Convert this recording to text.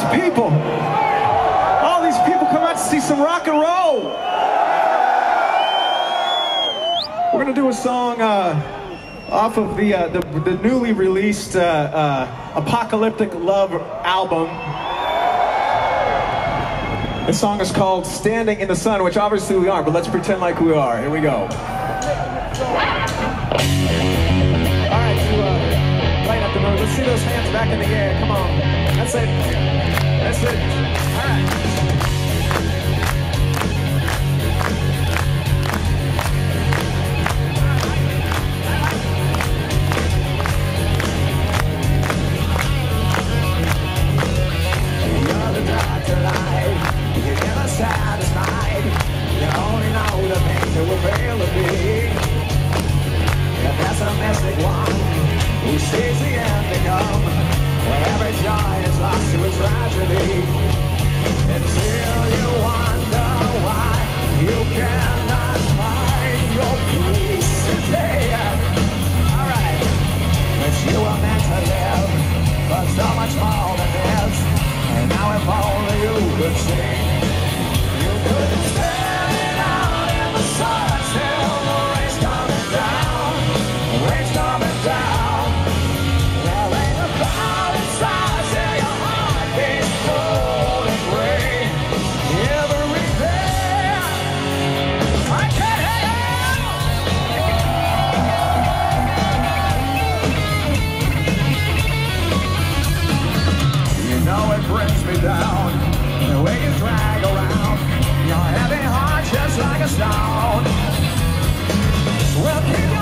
these people. All these people come out to see some rock and roll. We're gonna do a song off of the newly released Apocalyptic Love album. The song is called Standing in the Sun, which obviously we aren't, but let's pretend like we are. Here we go. Alright, light up the mood. Let's see those hands back in the air. Come on. That's it. That's it. Alright. Satisfied, you only know the things that will fail to be. The pessimistic one who sees the end to come, where every joy is lost to a tragedy. Until you wonder why you cannot find your peace today. Alright, but you were meant to live for so much more than this. And now if only you could see. Couldn't stand out in the sun till the rain's coming down. The rain's coming down. There ain't a cloud inside till your heart beats cold and gray. Every day I can't help. You know it brings me down the way you drag around your heavy heart just like a stone. Well, keep your